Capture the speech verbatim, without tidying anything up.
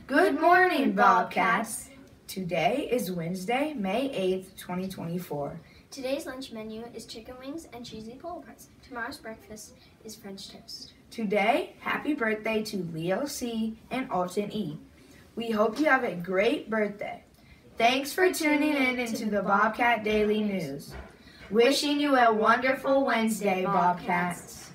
Good morning, Bobcats. Today is Wednesday, May eighth, twenty twenty-four. Today's lunch menu is chicken wings and cheesy polo pies. Tomorrow's breakfast is French toast. Today, happy birthday to Leo C. and Alton E. We hope you have a great birthday. Thanks for tuning in into the Bobcat Daily News. Wishing you a wonderful Wednesday, Bobcats.